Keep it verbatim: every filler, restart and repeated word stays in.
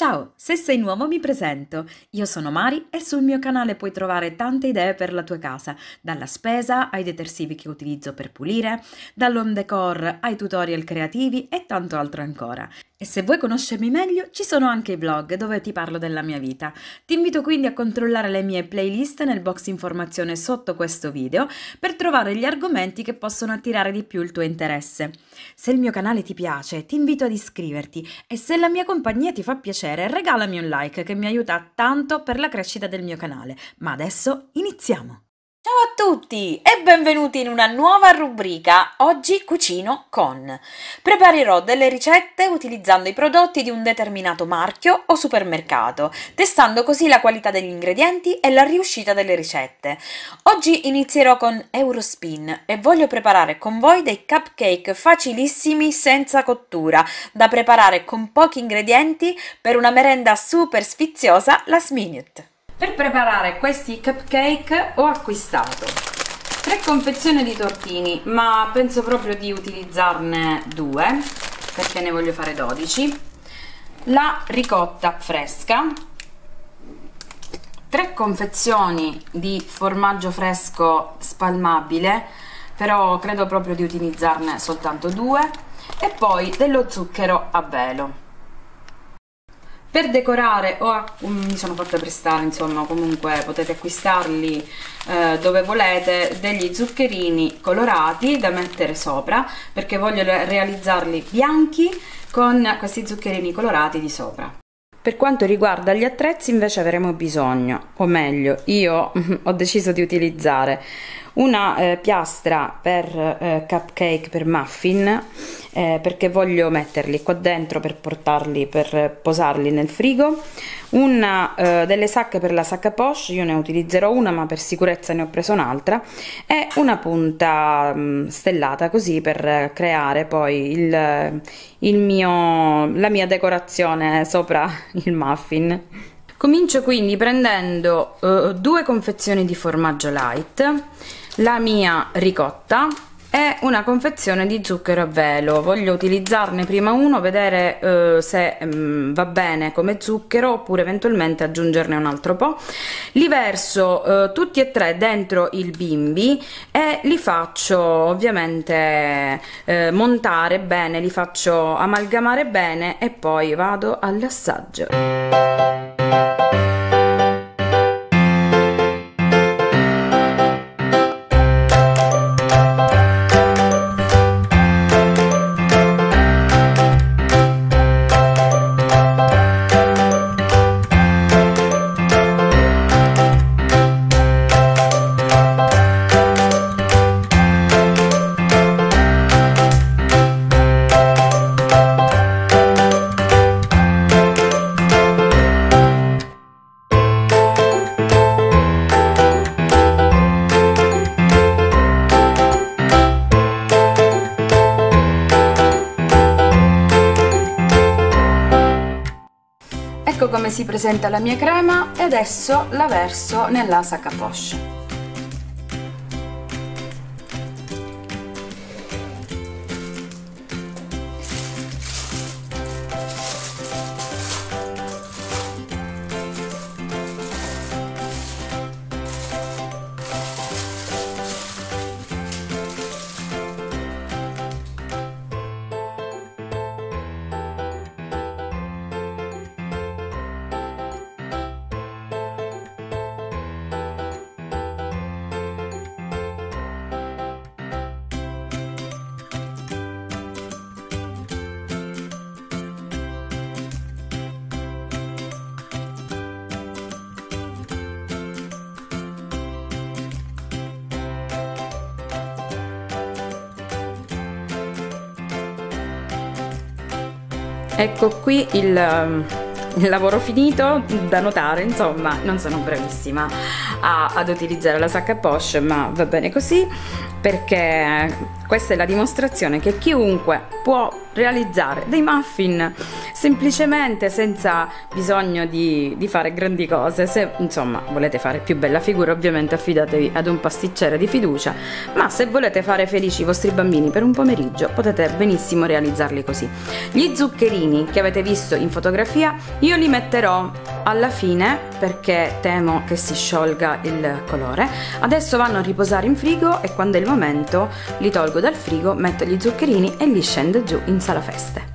Ciao, se sei nuovo mi presento, io sono Mari e sul mio canale puoi trovare tante idee per la tua casa, dalla spesa ai detersivi che utilizzo per pulire, dall'home decor ai tutorial creativi e tanto altro ancora. E se vuoi conoscermi meglio ci sono anche i vlog dove ti parlo della mia vita. Ti invito quindi a controllare le mie playlist nel box informazione sotto questo video per trovare gli argomenti che possono attirare di più il tuo interesse. Se il mio canale ti piace ti invito ad iscriverti e se la mia compagnia ti fa piacere regalami un like che mi aiuta tanto per la crescita del mio canale. Ma adesso iniziamo! Ciao a tutti e benvenuti in una nuova rubrica. Oggi cucino con. Preparerò delle ricette utilizzando i prodotti di un determinato marchio o supermercato, testando così la qualità degli ingredienti e la riuscita delle ricette. Oggi inizierò con Eurospin e voglio preparare con voi dei cupcake facilissimi senza cottura, da preparare con pochi ingredienti per una merenda super sfiziosa last minute. Per preparare questi cupcake ho acquistato tre confezioni di tortini, ma penso proprio di utilizzarne due perché ne voglio fare dodici, la ricotta fresca, tre confezioni di formaggio fresco spalmabile, però credo proprio di utilizzarne soltanto due, e poi dello zucchero a velo. Per decorare ho, um, mi sono fatta prestare, insomma, comunque potete acquistarli eh, dove volete, degli zuccherini colorati da mettere sopra, perché voglio realizzarli bianchi con questi zuccherini colorati di sopra. Per quanto riguarda gli attrezzi invece avremo bisogno, o meglio, io ho deciso di utilizzare una eh, piastra per eh, cupcake, per muffin, eh, perché voglio metterli qua dentro per portarli, per posarli nel frigo, una eh, delle sacche per la sacca poche, io ne utilizzerò una ma per sicurezza ne ho preso un'altra, e una punta mh, stellata così per creare poi il, il mio, la mia decorazione sopra il muffin. Comincio quindi prendendo uh, due confezioni di formaggio light, la mia ricotta e una confezione di zucchero a velo. Voglio utilizzarne prima uno, vedere uh, se um, va bene come zucchero, oppure eventualmente aggiungerne un altro po'. Li verso uh, tutti e tre dentro il bimbi e li faccio ovviamente uh, montare bene, li faccio amalgamare bene e poi vado all'assaggio. Ecco come si presenta la mia crema e adesso la verso nella sacca poche. Ecco qui il, il lavoro finito. Da notare, insomma, non sono bravissima a, ad utilizzare la sacca poche, ma va bene così, perché questa è la dimostrazione che chiunque può realizzare dei muffin semplicemente, senza bisogno di, di fare grandi cose. Se insomma volete fare più bella figura, ovviamente affidatevi ad un pasticcere di fiducia, ma se volete fare felici i vostri bambini per un pomeriggio potete benissimo realizzarli così. Gli zuccherini che avete visto in fotografia io li metterò alla fine perché temo che si sciolga il colore. Adesso vanno a riposare in frigo e quando è il momento li tolgo dal frigo, metto gli zuccherini e li scendo giù in sala feste.